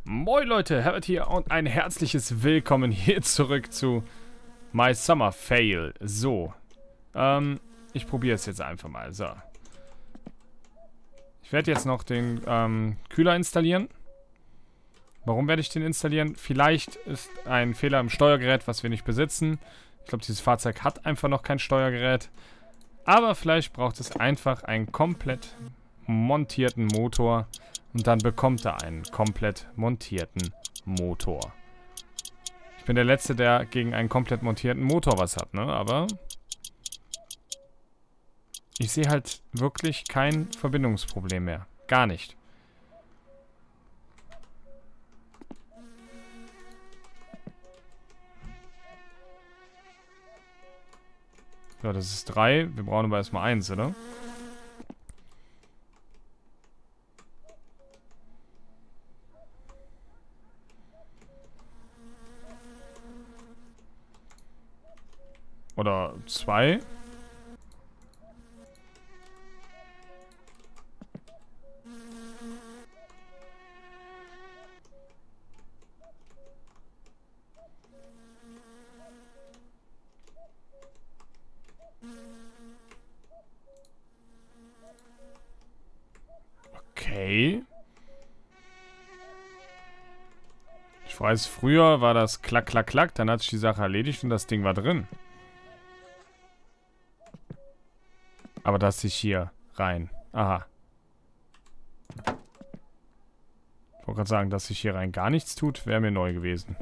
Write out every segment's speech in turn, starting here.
Moin Leute, Herbert hier und ein herzliches Willkommen hier zurück zu My Summer Fail. So, ich probiere es jetzt einfach mal. So. Ich werde jetzt noch den Kühler installieren. Warum werde ich den installieren? Vielleicht ist ein Fehler im Steuergerät, was wir nicht besitzen. Ich glaube, dieses Fahrzeug hat einfach noch kein Steuergerät. Aber vielleicht braucht es einfach einen komplett montierten Motor. Und dann bekommt er einen komplett montierten Motor. Ich bin der Letzte, der gegen einen komplett montierten Motor was hat, ne? Aber ich sehe halt wirklich kein Verbindungsproblem mehr. Gar nicht. So, das ist 3. Wir brauchen aber erstmal 1, oder? Oder 2. Okay. Ich weiß, früher war das klack, klack, klack. Dann hat sich die Sache erledigt und das Ding war drin. Aber dass ich hier rein... Aha. Ich wollte gerade sagen, dass sich hier rein gar nichts tut, wäre mir neu gewesen.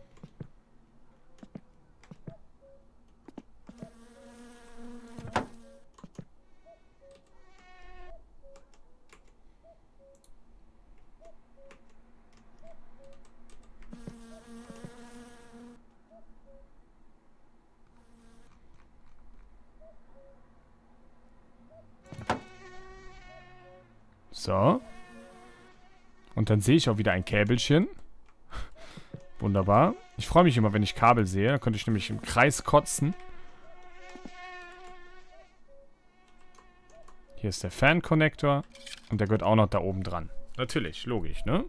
So. Und dann sehe ich auch wieder ein Käbelchen. Wunderbar. Ich freue mich immer, wenn ich Kabel sehe. Da könnte ich nämlich im Kreis kotzen. Hier ist der Fan-Connector. Und der gehört auch noch da oben dran. Natürlich, logisch, ne?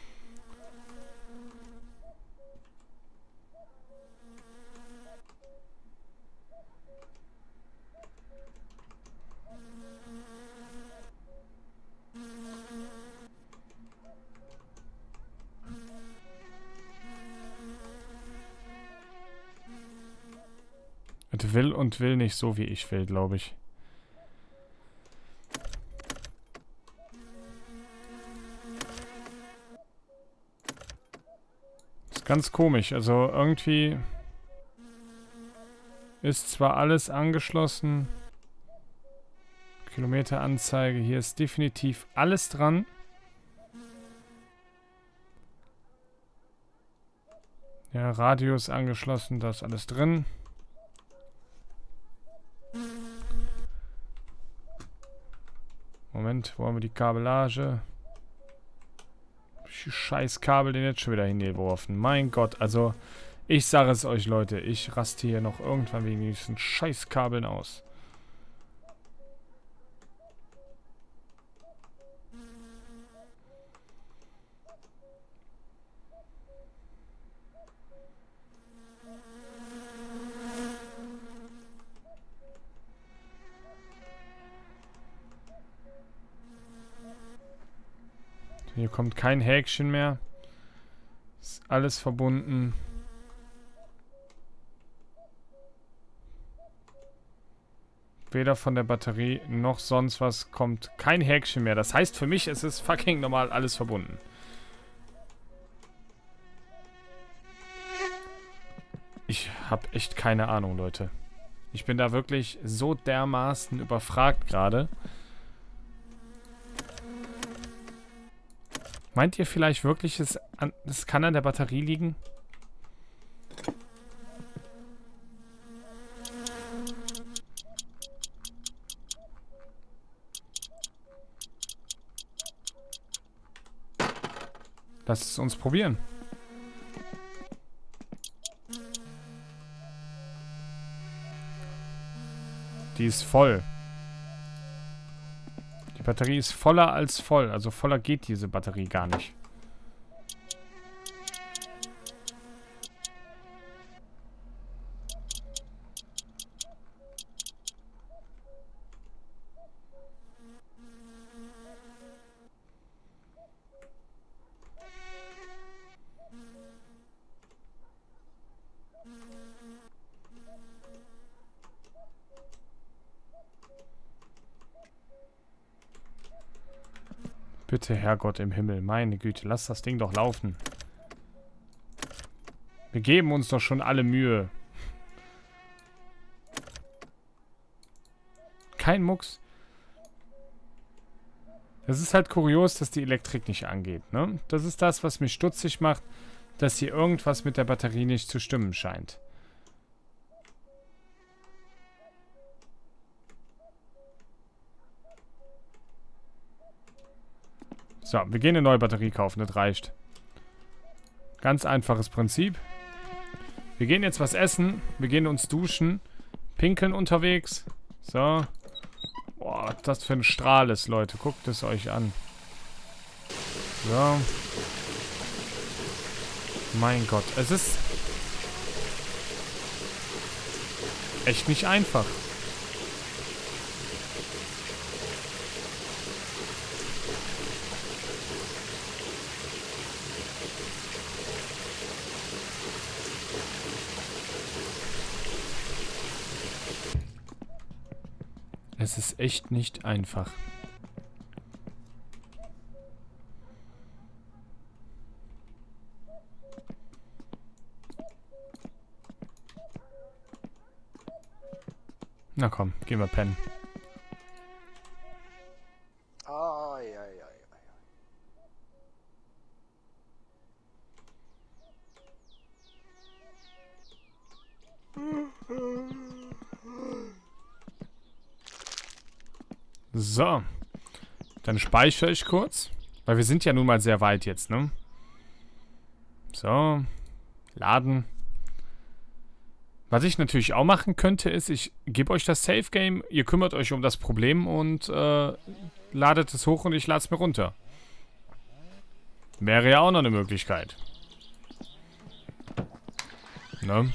Will und will nicht so, wie ich will, glaube ich. Ist ganz komisch. Also irgendwie ist zwar alles angeschlossen. Kilometeranzeige. Hier ist definitiv alles dran. Ja, Radio ist angeschlossen. Da ist alles drin. Moment, wo haben wir die Kabellage? Scheiß Kabel, den jetzt schon wieder hingeworfen. Mein Gott, also ich sage es euch, Leute, ich raste hier noch irgendwann wegen diesen scheiß Kabeln aus. Hier kommt kein Häkchen mehr. Ist alles verbunden. Weder von der Batterie noch sonst was kommt kein Häkchen mehr. Das heißt für mich, es ist fucking normal alles verbunden. Ich habe echt keine Ahnung, Leute. Ich bin da wirklich so dermaßen überfragt gerade. Meint ihr vielleicht wirklich, es kann an der Batterie liegen? Lasst es uns probieren. Die ist voll. Die Batterie ist voller als voll. Also voller geht diese Batterie gar nicht. Bitte, Herrgott im Himmel. Meine Güte, lass das Ding doch laufen. Wir geben uns doch schon alle Mühe. Kein Mucks. Es ist halt kurios, dass die Elektrik nicht angeht, ne? Das ist das, was mich stutzig macht, dass hier irgendwas mit der Batterie nicht zu stimmen scheint. So, wir gehen eine neue Batterie kaufen, das reicht. Ganz einfaches Prinzip. Wir gehen jetzt was essen, wir gehen uns duschen, pinkeln unterwegs. So. Boah, was das für ein Strahl ist, Leute. Guckt es euch an. So. Mein Gott, es ist echt nicht einfach. Es ist echt nicht einfach. Na komm, gehen wir pennen. Ai, ai, ai, ai. So. Dann speichere ich kurz. Weil wir sind ja nun mal sehr weit jetzt, ne? So. Laden. Was ich natürlich auch machen könnte, ist, ich gebe euch das Safe Game, ihr kümmert euch um das Problem und ladet es hoch und ich lade es mir runter. Wäre ja auch noch eine Möglichkeit. Ne?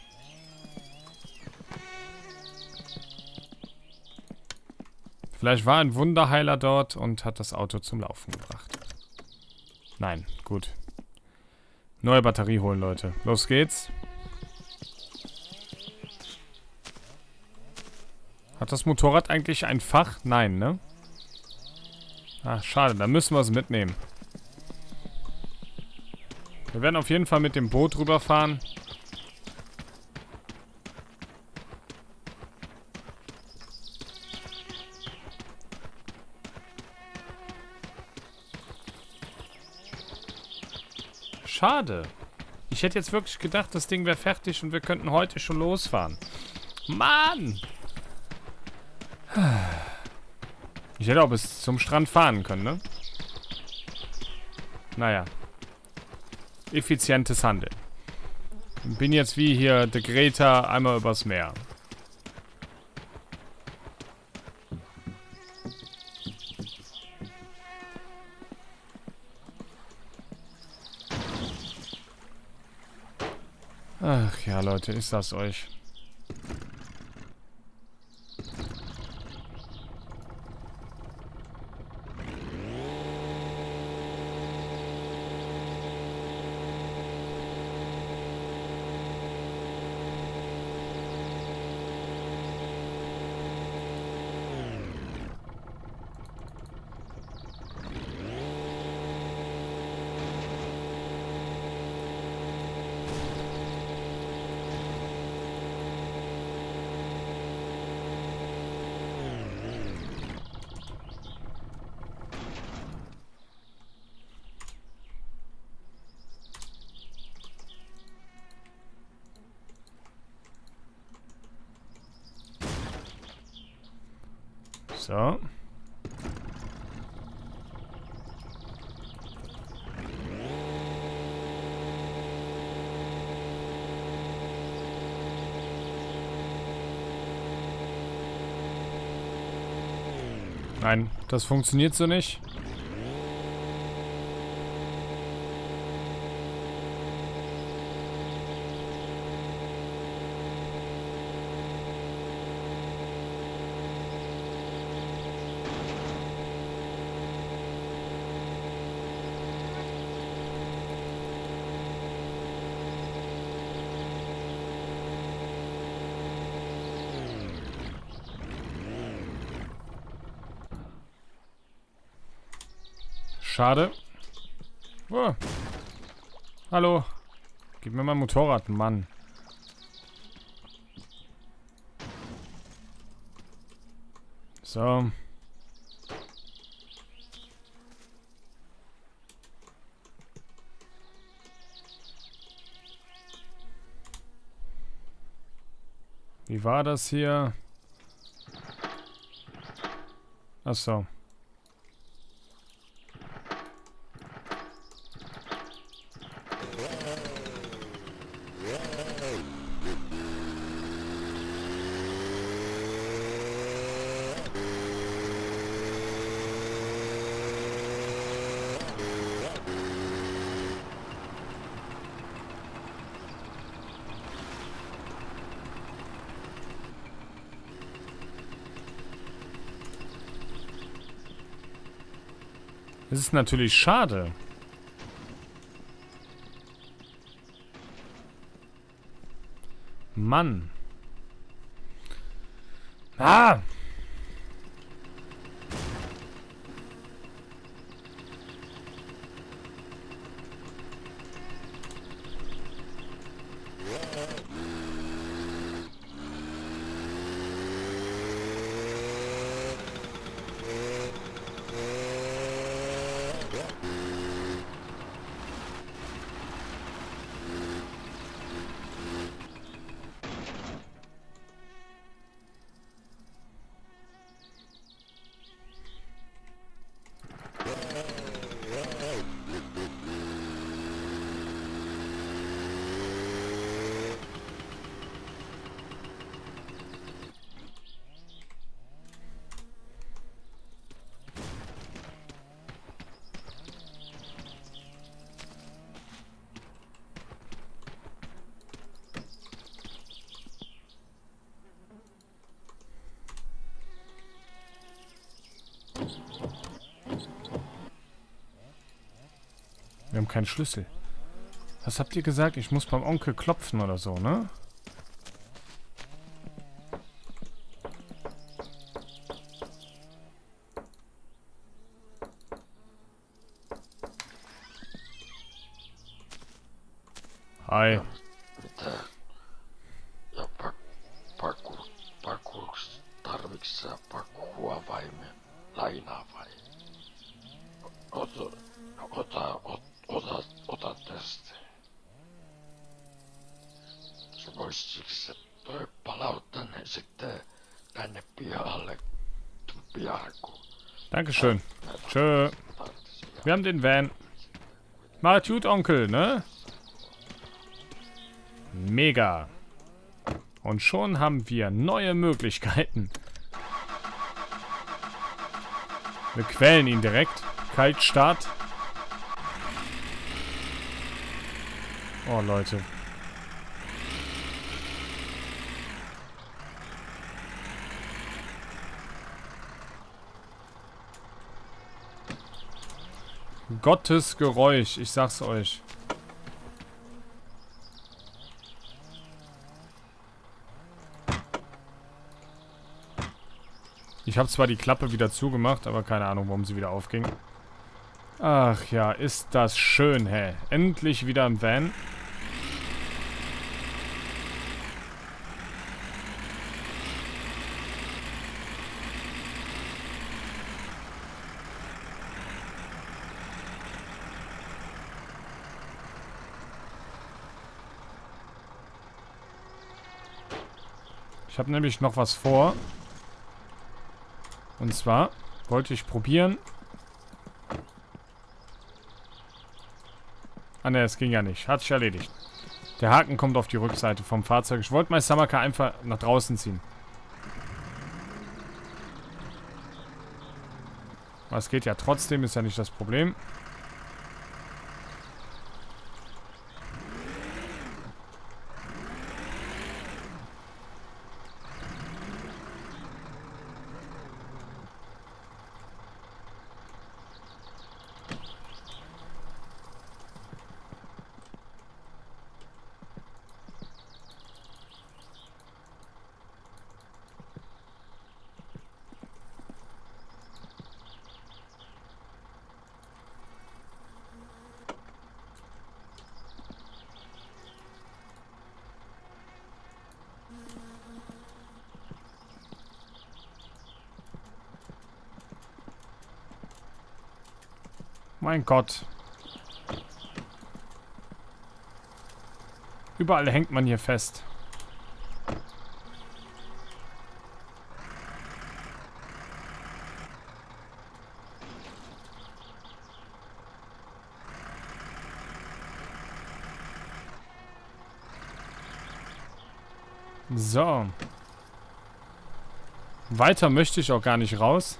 Vielleicht war ein Wunderheiler dort und hat das Auto zum Laufen gebracht. Nein, gut. Neue Batterie holen, Leute. Los geht's. Hat das Motorrad eigentlich ein Fach? Nein, ne? Ach, schade. Dann müssen wir es mitnehmen. Wir werden auf jeden Fall mit dem Boot rüberfahren. Schade. Ich hätte jetzt wirklich gedacht, das Ding wäre fertig und wir könnten heute schon losfahren. Mann! Ich hätte auch bis zum Strand fahren können, ne? Naja. Effizientes Handeln. Bin jetzt wie hier der Greta einmal übers Meer. Ach ja, Leute, ich sag's euch. So. Nein, das funktioniert so nicht. Schade. Oh. Hallo. Gib mir mein Motorrad, Mann. So. Wie war das hier? Ach so. Das ist natürlich schade. Mann. Ah! Wir haben keinen Schlüssel. Was habt ihr gesagt? Ich muss beim Onkel klopfen oder so, ne? Hi. Mitä? Ja pakuuks tarviks sä pakua vai lainaa vai? Ota tästä. Voisitko sä toi palauttaa ne sitten tänne pihalle pian kun... Dankeschön. Tschö. Wir haben den Van. Macht gut, Onkel, ne? Mega. Und schon haben wir neue Möglichkeiten. Wir quälen ihn direkt. Kaltstart. Oh, Leute. Gottes Geräusch, ich sag's euch. Ich habe zwar die Klappe wieder zugemacht, aber keine Ahnung, warum sie wieder aufging. Ach ja, ist das schön, hä? Endlich wieder im Van. Ich habe nämlich noch was vor. Und zwar wollte ich probieren. Ah ne, es ging ja nicht. Hat sich erledigt. Der Haken kommt auf die Rückseite vom Fahrzeug. Ich wollte mein Summercar einfach nach draußen ziehen. Aber es geht ja trotzdem, ist ja nicht das Problem. Mein Gott. Überall hängt man hier fest. So. Weiter möchte ich auch gar nicht raus.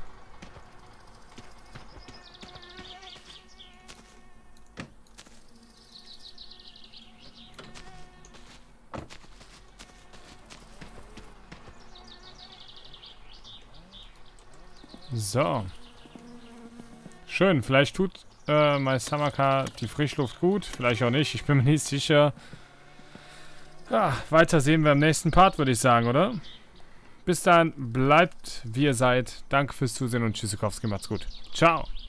So. Schön, vielleicht tut mein Summercar die Frischluft gut, vielleicht auch nicht, ich bin mir nicht sicher. Ja, weiter sehen wir im nächsten Part, würde ich sagen, oder? Bis dann, bleibt wie ihr seid. Danke fürs Zusehen und Tschüssikowski, macht's gut. Ciao.